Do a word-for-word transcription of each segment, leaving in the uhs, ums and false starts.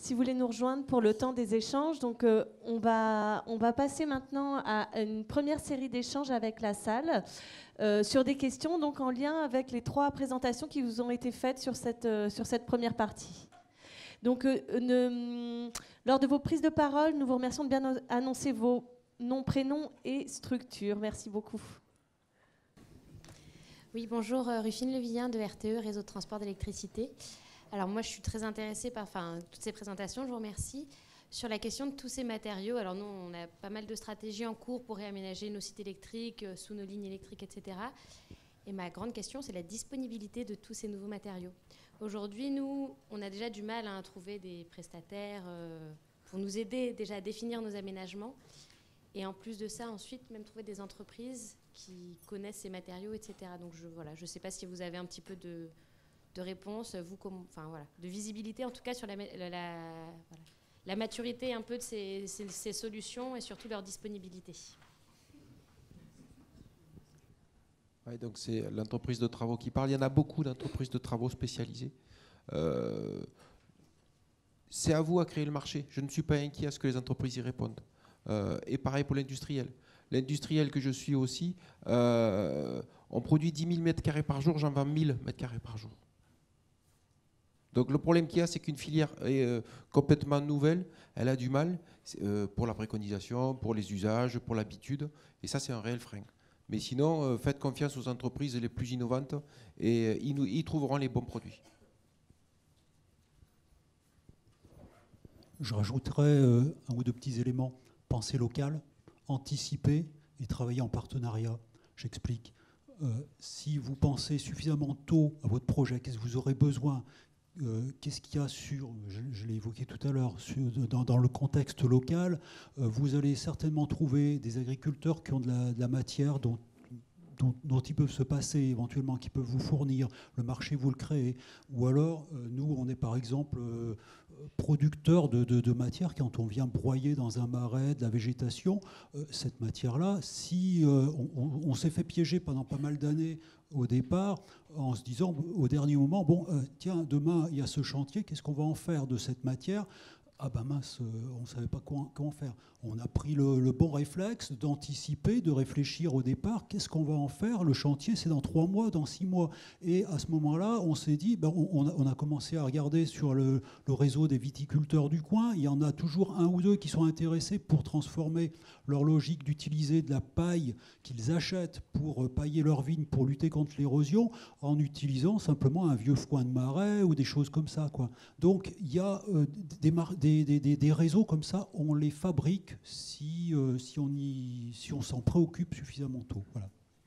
si vous voulez nous rejoindre pour le temps des échanges. Donc, euh, on, va, on va passer maintenant à une première série d'échanges avec la salle euh, sur des questions donc, en lien avec les trois présentations qui vous ont été faites sur cette, euh, sur cette première partie. Donc, euh, ne, lors de vos prises de parole, nous vous remercions de bien annoncer vos noms, prénoms et structures. Merci beaucoup. Oui, bonjour, Rufine Levillien de R T E, Réseau de transport d'électricité. Alors moi, je suis très intéressée par enfin, toutes ces présentations, je vous remercie. Sur la question de tous ces matériaux, alors nous, on a pas mal de stratégies en cours pour réaménager nos sites électriques, sous nos lignes électriques, et cetera. Et ma grande question, c'est la disponibilité de tous ces nouveaux matériaux. Aujourd'hui, nous, on a déjà du mal à trouver des prestataires euh, pour nous aider déjà à définir nos aménagements. Et en plus de ça, ensuite, même trouver des entreprises qui connaissent ces matériaux, et cetera. Donc je voilà, je sais pas si vous avez un petit peu de... de réponse, vous, comme, enfin, voilà, de visibilité en tout cas sur la, la, la, voilà, la maturité un peu de ces, ces, ces solutions et surtout leur disponibilité. Ouais, donc c'est l'entreprise de travaux qui parle. Il y en a beaucoup d'entreprises de travaux spécialisées. Euh, c'est à vous à créer le marché. Je ne suis pas inquiet à ce que les entreprises y répondent. Euh, et pareil pour l'industriel. L'industriel que je suis aussi, euh, on produit dix mille mètres carrés par jour, j'en vends mille mètres carrés par jour. Donc le problème qu'il y a, c'est qu'une filière est euh, complètement nouvelle, elle a du mal euh, pour la préconisation, pour les usages, pour l'habitude, et ça c'est un réel frein. Mais sinon, euh, faites confiance aux entreprises les plus innovantes et euh, ils, nous, ils trouveront les bons produits. Je rajouterais euh, un ou deux petits éléments. Pensée locale, anticiper et travailler en partenariat. J'explique. Euh, si vous pensez suffisamment tôt à votre projet, qu'est-ce que vous aurez besoin, Euh, qu'est-ce qu'il y a sur, je, je l'ai évoqué tout à l'heure, dans, dans le contexte local, euh, vous allez certainement trouver des agriculteurs qui ont de la, de la matière dont, dont, dont ils peuvent se passer, éventuellement, qui peuvent vous fournir. Le marché, vous le créez. Ou alors, euh, nous, on est par exemple euh, producteurs de, de, de matière. Quand on vient broyer dans un marais de la végétation, euh, cette matière-là, si euh, on, on s'est fait piéger pendant pas mal d'années au départ, en se disant au dernier moment, bon, euh, tiens, demain, il y a ce chantier, qu'est-ce qu'on va en faire de cette matière ? Ah ben mince, euh, on ne savait pas quoi, comment faire. On a pris le, le bon réflexe d'anticiper, de réfléchir au départ, qu'est-ce qu'on va en faire ? Le chantier, c'est dans trois mois, dans six mois. Et à ce moment-là, on s'est dit, ben, on, on, a, on a commencé à regarder sur le, le réseau des viticulteurs du coin. Il y en a toujours un ou deux qui sont intéressés pour transformer leur logique d'utiliser de la paille qu'ils achètent pour pailler leurs vignes, pour lutter contre l'érosion, en utilisant simplement un vieux foin de marais ou des choses comme ça, quoi. Donc, il y a euh, des, des Des, des, des réseaux comme ça, on les fabrique si, euh, si on, y, si on s'en préoccupe suffisamment tôt. Voilà.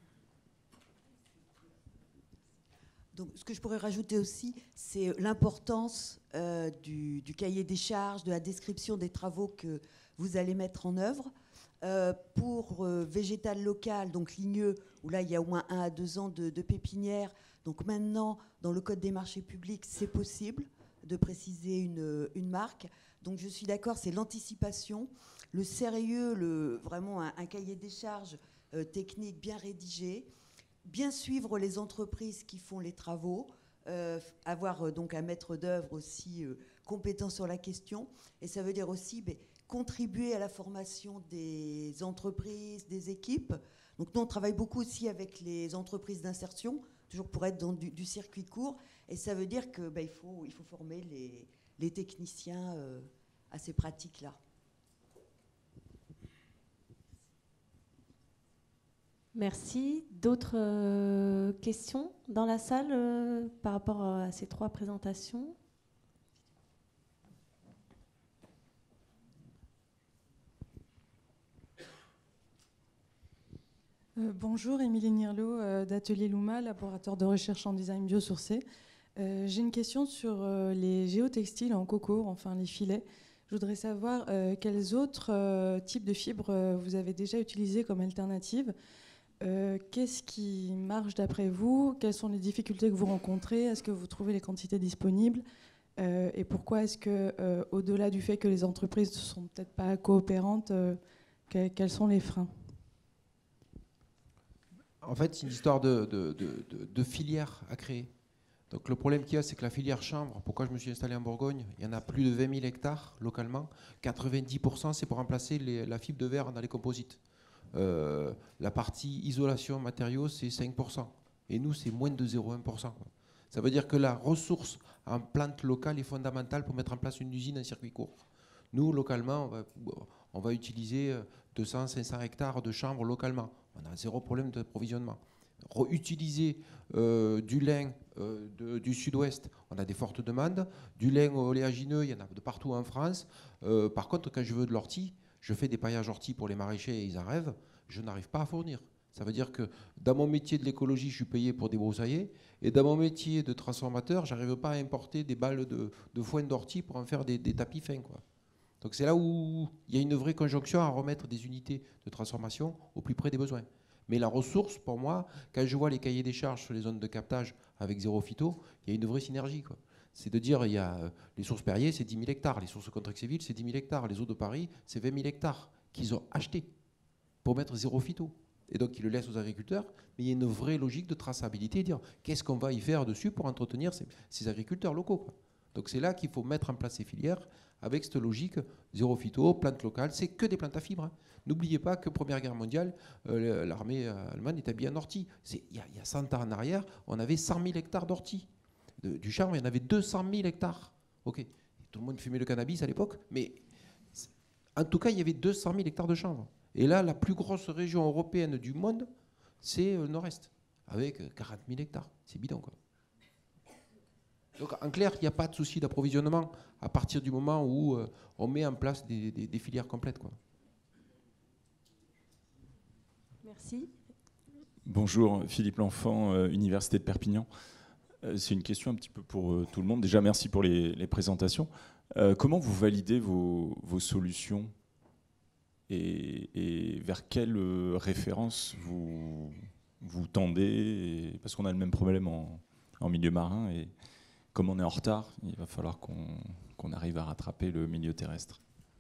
Donc, ce que je pourrais rajouter aussi, c'est l'importance euh, du, du cahier des charges, de la description des travaux que vous allez mettre en œuvre. Euh, pour euh, végétal local, donc ligneux, où là il y a au moins un à deux ans de, de pépinière. Donc maintenant, dans le Code des marchés publics, c'est possible de préciser une, une marque. Donc je suis d'accord, c'est l'anticipation, le sérieux, le, vraiment un, un cahier des charges euh, technique bien rédigé, bien suivre les entreprises qui font les travaux, euh, avoir euh, donc un maître d'œuvre aussi euh, compétent sur la question. Et ça veut dire aussi ben, contribuer à la formation des entreprises, des équipes. Donc nous, on travaille beaucoup aussi avec les entreprises d'insertion, toujours pour être dans du, du circuit court. Et ça veut dire qu'il ben, faut, il faut former les, les techniciens euh, à ces pratiques-là. Merci. D'autres euh, questions dans la salle euh, par rapport à ces trois présentations ? Euh, bonjour, Émilie Nirlot euh, d'Atelier Luma, laboratoire de recherche en design biosourcé. Euh, j'ai une question sur euh, les géotextiles en coco, enfin les filets. Je voudrais savoir euh, quels autres euh, types de fibres euh, vous avez déjà utilisés comme alternative. Euh, qu'est-ce qui marche d'après vous ? Quelles sont les difficultés que vous rencontrez ? Est-ce que vous trouvez les quantités disponibles ? euh, Et pourquoi est-ce que, euh, au-delà du fait que les entreprises ne sont peut-être pas coopérantes, euh, que, quels sont les freins ? En fait, c'est une histoire de, de, de, de, de filière à créer. Donc le problème qu'il y a, c'est que la filière chanvre, pourquoi je me suis installé en Bourgogne, il y en a plus de vingt mille hectares localement. quatre-vingt-dix pour cent, c'est pour remplacer les, la fibre de verre dans les composites. Euh, la partie isolation matériaux, c'est cinq pour cent. Et nous, c'est moins de zéro virgule un pour cent. Quoi. Ça veut dire que la ressource en plante locale est fondamentale pour mettre en place une usine en circuit court. Nous, localement, on va, on va utiliser deux cents à cinq cents hectares de chanvre localement. On a zéro problème d'approvisionnement. Utiliser euh, du lin euh, de, du sud-ouest, on a des fortes demandes. Du lin oléagineux, il y en a de partout en France. Euh, par contre, quand je veux de l'ortie, je fais des paillages ortie pour les maraîchers et ils en rêvent, je n'arrive pas à fournir. Ça veut dire que dans mon métier de l'écologie, je suis payé pour débroussailler, et dans mon métier de transformateur, je n'arrive pas à importer des balles de, de foin d'ortie pour en faire des, des tapis fins, quoi. Donc c'est là où il y a une vraie conjonction à remettre des unités de transformation au plus près des besoins. Mais la ressource, pour moi, quand je vois les cahiers des charges sur les zones de captage avec zéro phyto, il y a une vraie synergie, quoi. C'est de dire, il y a les sources Perrier, c'est dix mille hectares, les sources Contrexéville, c'est dix mille hectares, les eaux de Paris, c'est vingt mille hectares qu'ils ont achetés pour mettre zéro phyto. Et donc, ils le laissent aux agriculteurs, mais il y a une vraie logique de traçabilité, dire qu'est-ce qu'on va y faire dessus pour entretenir ces, ces agriculteurs locaux, quoi. Donc, c'est là qu'il faut mettre en place ces filières avec cette logique zéro phyto, plantes locales, c'est que des plantes à fibres. Hein. N'oubliez pas que Première Guerre mondiale, euh, l'armée allemande était bien ortie. Il y, y a cent ans en arrière, on avait cent mille hectares d'ortie. Du chanvre, il y en avait deux cent mille hectares. Ok, tout le monde fumait le cannabis à l'époque, mais en tout cas, il y avait deux cent mille hectares de chanvre. Et là, la plus grosse région européenne du monde, c'est le nord-est, avec quarante mille hectares. C'est bidon, quoi. Donc, en clair, il n'y a pas de souci d'approvisionnement à partir du moment où euh, on met en place des, des, des filières complètes, quoi. Merci. Bonjour, Philippe L'Enfant, euh, Université de Perpignan. Euh, c'est une question un petit peu pour euh, tout le monde. Déjà, merci pour les, les présentations. Euh, comment vous validez vos, vos solutions et, et vers quelle euh, référence vous, vous tendez et, parce qu'on a le même problème en, en milieu marin et comme on est en retard, il va falloir qu'on qu'on arrive à rattraper le milieu terrestre.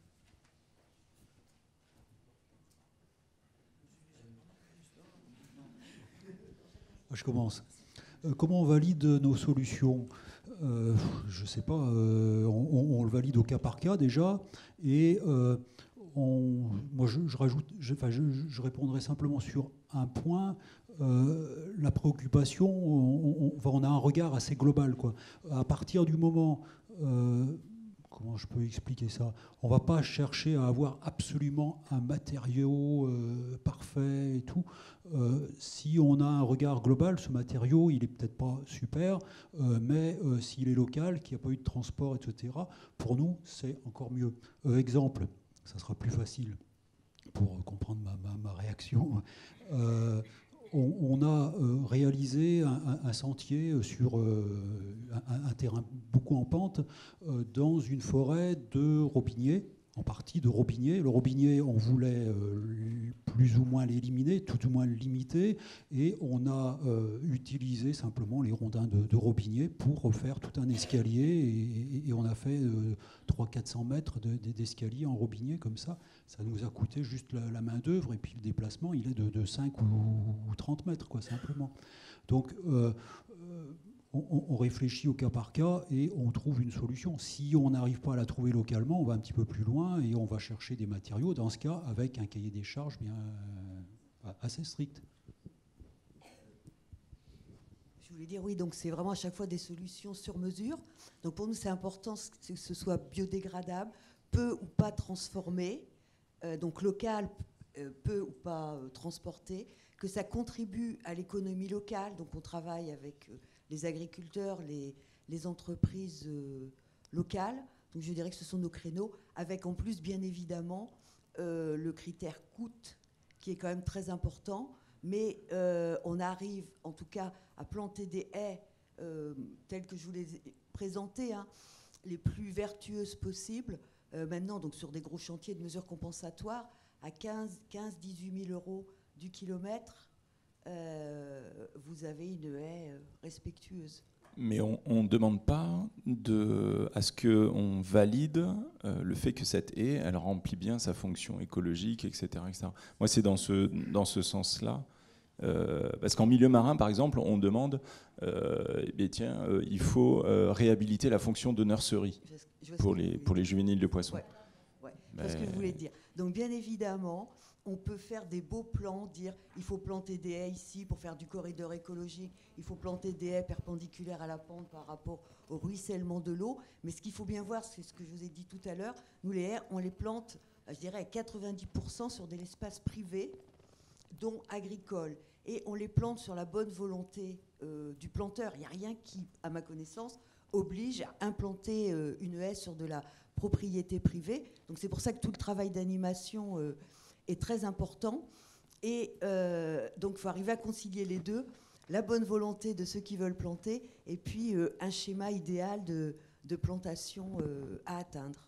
Je commence. Euh, comment on valide nos solutions ? euh, Je ne sais pas. Euh, on, on le valide au cas par cas déjà. Et euh, on, moi, je, je rajoute. Je, enfin, je, je répondrai simplement sur un point. Euh, la préoccupation, on, on, on a un regard assez global, quoi. À partir du moment, euh, comment je peux expliquer ça ? On ne va pas chercher à avoir absolument un matériau euh, parfait et tout. Euh, si on a un regard global, ce matériau, il n'est peut-être pas super, euh, mais euh, s'il est local, qu'il n'y a pas eu de transport, et cetera, pour nous, c'est encore mieux. Euh, exemple, ça sera plus facile pour comprendre ma, ma, ma réaction. Euh, On, on a euh, réalisé un, un, un sentier sur euh, un, un terrain beaucoup en pente euh, dans une forêt de robiniers, en partie de robiniers. Le robinier, on voulait euh, plus ou moins l'éliminer, tout au moins le limiter, et on a euh, utilisé simplement les rondins de, de robiniers pour refaire tout un escalier, et, et, et on a fait euh, trois cents à quatre cents mètres de, de, d'escalier en robinier comme ça. Ça nous a coûté juste la, la main d'œuvre, et puis le déplacement, il est de, de cinq ou, ou trente mètres, quoi, simplement. Donc, euh, euh, on, on réfléchit au cas par cas et on trouve une solution. Si on n'arrive pas à la trouver localement, on va un petit peu plus loin et on va chercher des matériaux, dans ce cas, avec un cahier des charges bien euh, assez strict. Je voulais dire, oui, donc c'est vraiment à chaque fois des solutions sur mesure. Donc pour nous, c'est important que ce soit biodégradable, peu ou pas transformé, euh, donc local, euh, peu ou pas euh, transporté, que ça contribue à l'économie locale. Donc on travaille avec euh, les agriculteurs, les, les entreprises euh, locales. Donc je dirais que ce sont nos créneaux, avec en plus, bien évidemment, euh, le critère coût, qui est quand même très important. Mais euh, on arrive, en tout cas, à planter des haies euh, telles que je vous les ai présentées, hein, les plus vertueuses possibles. Euh, maintenant, donc sur des gros chantiers de mesures compensatoires, à quinze à dix-huit mille euros du kilomètre, euh, vous avez une haie euh, respectueuse. Mais on ne demande pas de, à ce qu'on valide euh, le fait que cette haie, elle remplit bien sa fonction écologique, et cetera, et cetera. Moi, c'est dans ce, dans ce sens-là Euh, parce qu'en milieu marin, par exemple, on demande, euh, eh bien, tiens, euh, il faut euh, réhabiliter la fonction de nurserie pour les, pour les juvéniles de poissons. Ouais, ouais. C'est ce que je voulais dire. Donc bien évidemment, on peut faire des beaux plans, dire il faut planter des haies ici pour faire du corridor écologique, il faut planter des haies perpendiculaires à la pente par rapport au ruissellement de l'eau. Mais ce qu'il faut bien voir, c'est ce que je vous ai dit tout à l'heure, nous les haies, on les plante, je dirais, à quatre-vingt-dix pour cent sur de l'espace privé, dont agricole. Et on les plante sur la bonne volonté euh, du planteur. Il n'y a rien qui, à ma connaissance, oblige à implanter euh, une haie sur de la propriété privée. Donc c'est pour ça que tout le travail d'animation euh, est très important. Et euh, donc il faut arriver à concilier les deux, la bonne volonté de ceux qui veulent planter et puis euh, un schéma idéal de, de plantation euh, à atteindre.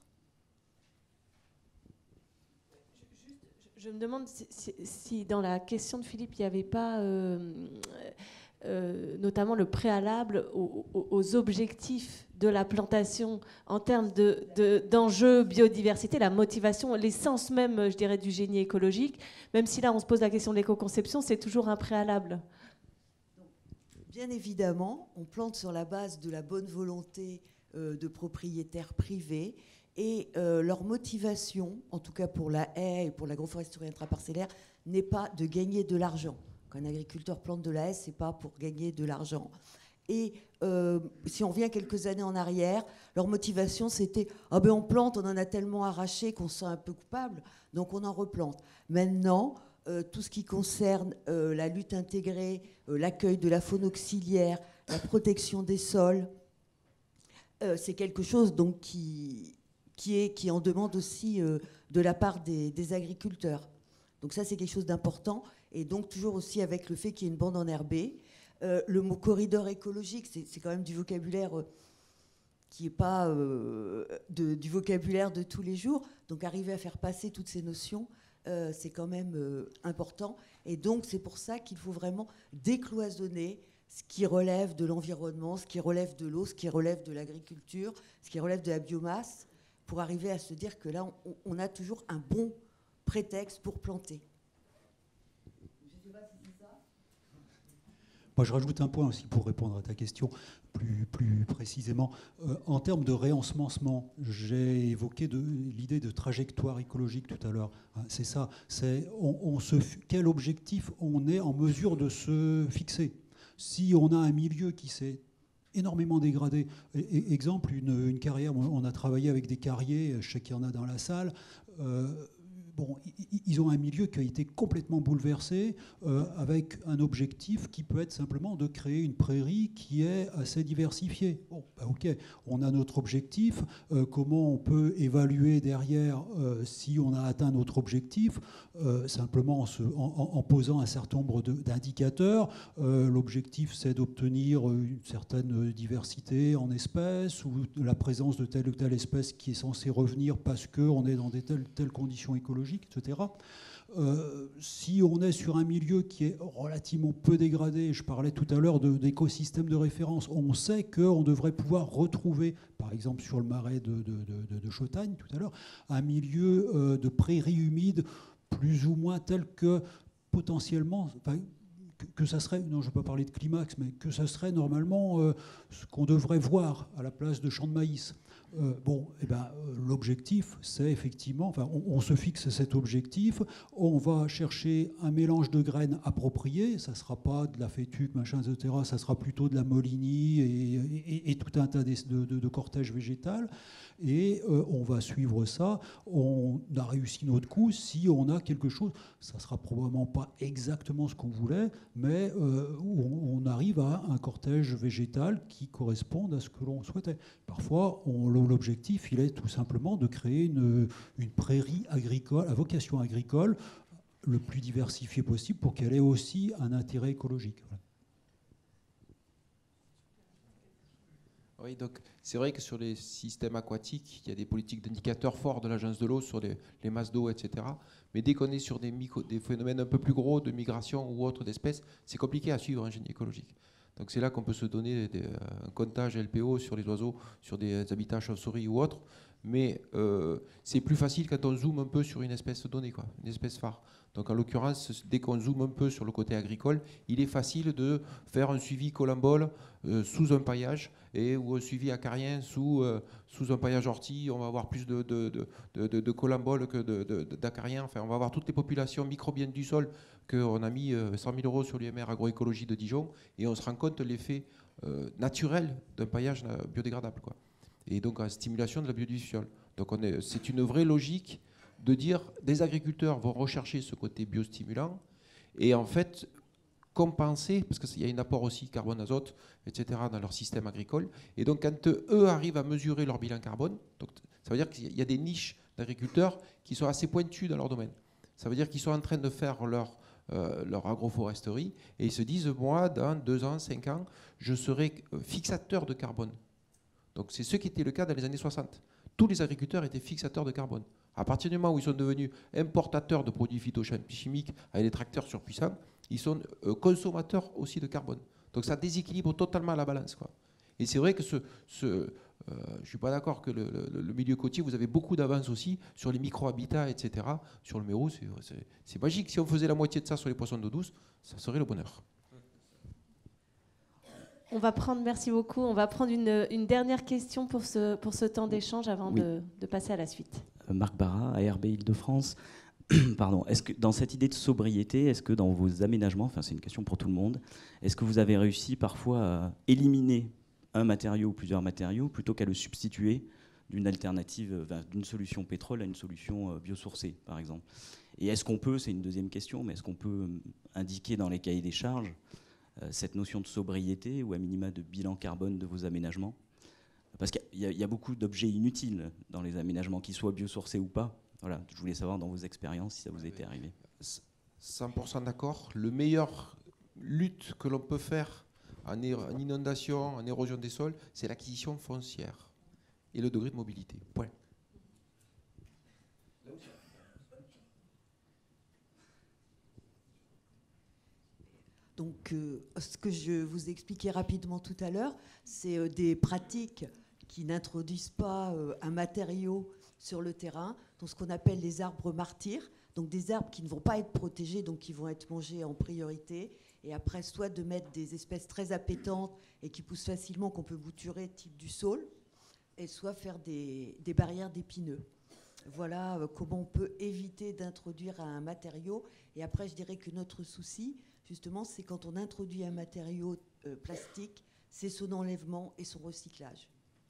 Je me demande si, si, si dans la question de Philippe, il n'y avait pas euh, euh, notamment le préalable aux, aux, aux objectifs de la plantation en termes de, de, d'enjeux biodiversité, la motivation, l'essence même, je dirais, du génie écologique. Même si là, on se pose la question de l'éco-conception, c'est toujours un préalable. Donc, bien évidemment, on plante sur la base de la bonne volonté euh, de propriétaires privés. Et euh, leur motivation, en tout cas pour la haie et pour l'agroforesterie intraparcellaire, n'est pas de gagner de l'argent. Quand un agriculteur plante de la haie, ce n'est pas pour gagner de l'argent. Et euh, si on revient quelques années en arrière, leur motivation, c'était ah ben on plante, on en a tellement arraché qu'on se sent un peu coupable, donc on en replante. Maintenant, euh, tout ce qui concerne euh, la lutte intégrée, euh, l'accueil de la faune auxiliaire, la protection des sols, euh, c'est quelque chose donc qui... Qui, est, qui en demande aussi euh, de la part des, des agriculteurs. Donc ça, c'est quelque chose d'important. Et donc toujours aussi avec le fait qu'il y ait une bande enherbée. Euh, le mot corridor écologique, c'est, c'est quand même du vocabulaire euh, qui n'est pas euh, de, du vocabulaire de tous les jours. Donc arriver à faire passer toutes ces notions, euh, c'est quand même euh, important. Et donc c'est pour ça qu'il faut vraiment décloisonner ce qui relève de l'environnement, ce qui relève de l'eau, ce qui relève de l'agriculture, ce qui relève de la biomasse, pour arriver à se dire que là, on, on a toujours un bon prétexte pour planter. Je ne sais pas si c'est ça. Moi, je rajoute un point aussi pour répondre à ta question plus, plus précisément. Euh, en termes de réensemencement, j'ai évoqué de, l'idée de trajectoire écologique tout à l'heure. Hein, c'est ça. C'est on, on se, quel objectif on est en mesure de se fixer. Si on a un milieu qui s'est énormément dégradé. Et, exemple, une, une carrière, on a travaillé avec des carriers, je sais qu'il y en a dans la salle, euh, bon, ils ont un milieu qui a été complètement bouleversé euh, avec un objectif qui peut être simplement de créer une prairie qui est assez diversifiée. Bon, bah ok, on a notre objectif. Euh, comment on peut évaluer derrière euh, si on a atteint notre objectif euh, simplement en, se, en, en posant un certain nombre de, d'indicateurs. Euh, l'objectif, c'est d'obtenir une certaine diversité en espèces ou de la présence de telle ou telle espèce qui est censée revenir parce qu'on est dans des telles, telles conditions écologiques, et cetera. Euh, si on est sur un milieu qui est relativement peu dégradé, je parlais tout à l'heure de, d'écosystèmes de référence, on sait qu'on devrait pouvoir retrouver, par exemple sur le marais de, de, de, de Chautagne tout à l'heure, un milieu euh, de prairies humides plus ou moins tel que potentiellement... Enfin, que, que ça serait, non je ne vais pas parler de climax, mais que ça serait normalement euh, ce qu'on devrait voir à la place de champs de maïs. Euh, bon, eh ben, l'objectif, c'est effectivement, enfin, on, on se fixe cet objectif, on va chercher un mélange de graines approprié, ça ne sera pas de la fétuque, machin, et cetera, ça sera plutôt de la molinie et, et, et tout un tas de, de, de cortège végétal, et euh, on va suivre ça, on a réussi notre coup si on a quelque chose, ça ne sera probablement pas exactement ce qu'on voulait, mais euh, on, on arrive à un cortège végétal qui corresponde à ce que l'on souhaitait. Parfois, on l'objectif, il est tout simplement de créer une, une prairie agricole, à vocation agricole, le plus diversifiée possible pour qu'elle ait aussi un intérêt écologique. Voilà. Oui, donc c'est vrai que sur les systèmes aquatiques, il y a des politiques d'indicateurs forts de l'agence de l'eau sur les, les masses d'eau, et cetera. Mais dès qu'on est sur des, micro, des phénomènes un peu plus gros de migration ou autres d'espèces, c'est compliqué à suivre un génie écologique. Donc c'est là qu'on peut se donner des, un comptage L P O sur les oiseaux, sur des habitats chauves-souris ou autres. mais euh, c'est plus facile quand on zoome un peu sur une espèce donnée, quoi, une espèce phare. Donc en l'occurrence, dès qu'on zoome un peu sur le côté agricole, il est facile de faire un suivi columbole euh, sous un paillage et, ou un suivi acarien sous, euh, sous un paillage ortie. On va avoir plus de, de, de, de, de columbole que d'acariens. Enfin, on va avoir toutes les populations microbiennes du sol qu'on a mis euh, cent mille euros sur l'U M R agroécologie de Dijon et on se rend compte de l'effet euh, naturel d'un paillage biodégradable, quoi. Et donc en stimulation de la biodiversité. Donc c'est une vraie logique de dire des agriculteurs vont rechercher ce côté biostimulant et en fait compenser, parce qu'il y a un apport aussi carbone, azote, et cetera dans leur système agricole. Et donc quand eux arrivent à mesurer leur bilan carbone, donc, ça veut dire qu'il y a des niches d'agriculteurs qui sont assez pointus dans leur domaine. Ça veut dire qu'ils sont en train de faire leur, euh, leur agroforesterie et ils se disent, moi, dans deux ans, cinq ans, je serai fixateur de carbone. Donc c'est ce qui était le cas dans les années soixante. Tous les agriculteurs étaient fixateurs de carbone. À partir du moment où ils sont devenus importateurs de produits phytochimiques avec des tracteurs surpuissants, ils sont euh, consommateurs aussi de carbone. Donc ça déséquilibre totalement la balance, quoi. Et c'est vrai que ce, ce, euh, je ne suis pas d'accord que le, le, le milieu côtier, vous avez beaucoup d'avance aussi sur les micro-habitats, et cetera. Sur le Mérou, c'est magique. Si on faisait la moitié de ça sur les poissons d'eau douce, ça serait le bonheur. On va prendre, merci beaucoup, on va prendre une, une dernière question pour ce, pour ce temps d'échange avant oui. de, de passer à la suite. Marc Barra, A R B Île-de-France. Pardon, est-ce que dans cette idée de sobriété, est-ce que dans vos aménagements, enfin c'est une question pour tout le monde, est-ce que vous avez réussi parfois à éliminer un matériau ou plusieurs matériaux plutôt qu'à le substituer d'une alternative, d'une solution pétrole à une solution biosourcée, par exemple? Et est-ce qu'on peut, c'est une deuxième question, mais est-ce qu'on peut indiquer dans les cahiers des charges cette notion de sobriété ou à minima de bilan carbone de vos aménagements? Parce qu'il y, y a beaucoup d'objets inutiles dans les aménagements, qu'ils soient biosourcés ou pas. Voilà, je voulais savoir dans vos expériences si ça vous était arrivé. cent pour cent d'accord. Le meilleur lutte que l'on peut faire en, en inondation, en érosion des sols, c'est l'acquisition foncière et le degré de mobilité. Point. Donc, euh, ce que je vous expliquais rapidement tout à l'heure, c'est euh, des pratiques qui n'introduisent pas euh, un matériau sur le terrain, donc ce qu'on appelle les arbres martyrs, donc des arbres qui ne vont pas être protégés, donc qui vont être mangés en priorité, et après soit de mettre des espèces très appétantes et qui poussent facilement, qu'on peut bouturer, type du saule, et soit faire des, des barrières d'épineux. Voilà euh, comment on peut éviter d'introduire un matériau. Et après, je dirais que notre souci, justement, c'est quand on introduit un matériau euh, plastique, c'est son enlèvement et son recyclage.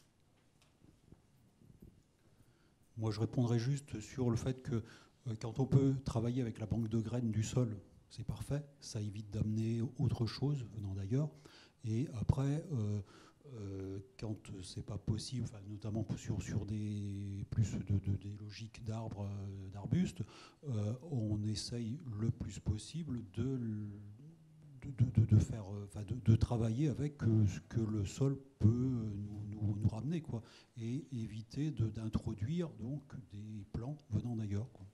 Moi, je répondrais juste sur le fait que euh, quand on peut travailler avec la banque de graines du sol, c'est parfait. Ça évite d'amener autre chose venant d'ailleurs. Et après, euh, euh, quand c'est pas possible, enfin, notamment sur, sur des plus de, de, des logiques d'arbres, euh, d'arbustes, euh, on essaye le plus possible de De, de, de, faire, enfin de, de travailler avec euh, ce que le sol peut nous, nous, nous ramener, quoi, et éviter d'introduire donc des plants venant d'ailleurs, quoi.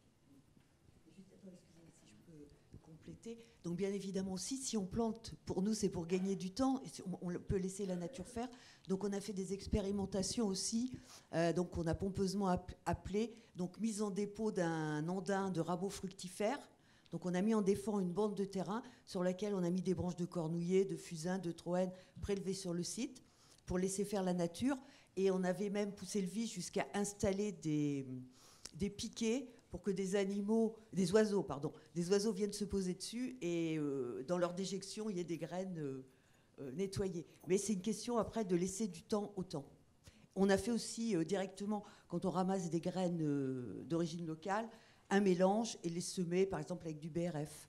Si je peux compléter. Donc bien évidemment aussi, si on plante, pour nous c'est pour gagner du temps, et on, on peut laisser la nature faire. Donc on a fait des expérimentations aussi, euh, donc on a pompeusement appelé donc mise en dépôt d'un andin de rameaux fructifères. Donc on a mis en défend une bande de terrain sur laquelle on a mis des branches de cornouiller, de fusain, de troène prélevées sur le site pour laisser faire la nature. Et on avait même poussé le vice jusqu'à installer des, des piquets pour que des animaux, des oiseaux, pardon, des oiseaux viennent se poser dessus et euh, dans leur déjection, il y ait des graines euh, euh, nettoyées. Mais c'est une question après de laisser du temps au temps. On a fait aussi euh, directement, quand on ramasse des graines euh, d'origine locale, un mélange et les semer, par exemple, avec du B R F.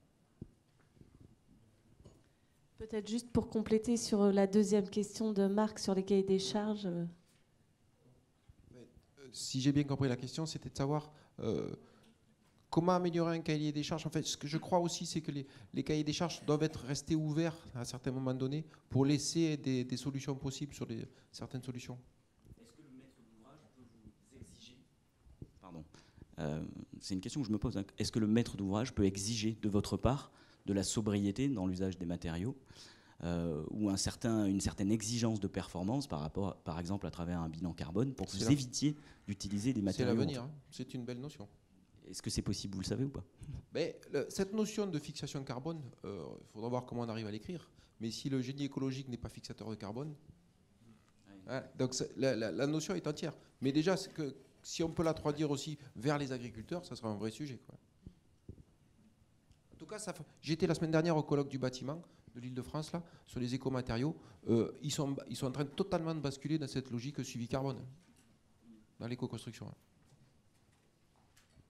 Peut-être juste pour compléter sur la deuxième question de Marc sur les cahiers des charges. Si j'ai bien compris la question, c'était de savoir euh, comment améliorer un cahier des charges. En fait, ce que je crois aussi, c'est que les, les cahiers des charges doivent être restés ouverts à un certain moment donné pour laisser des, des solutions possibles sur les, certaines solutions. Est-ce que le maître d'ouvrage peut vous exiger... Pardon. Euh, c'est une question que je me pose. Hein. Est-ce que le maître d'ouvrage peut exiger de votre part de la sobriété dans l'usage des matériaux, euh, ou un certain, une certaine exigence de performance par rapport, par exemple, à travers un bilan carbone, pour que vous la... évitiez d'utiliser des C'est matériaux. l'avenir, hein. C'est une belle notion. Est-ce que c'est possible, vous le savez ou pas? Mais, le, cette notion de fixation carbone, il euh, faudra voir comment on arrive à l'écrire. Mais si le génie écologique n'est pas fixateur de carbone, oui. hein, donc la, la, la notion est entière. Mais déjà, que, si on peut la traduire aussi vers les agriculteurs, ça sera un vrai sujet, quoi. En tout cas, j'étais la semaine dernière au colloque du bâtiment de l'Île-de-France, là, sur les écomatériaux. Euh, ils, sont, ils sont en train de totalement de basculer dans cette logique suivi carbone, dans l'éco-construction. Hein.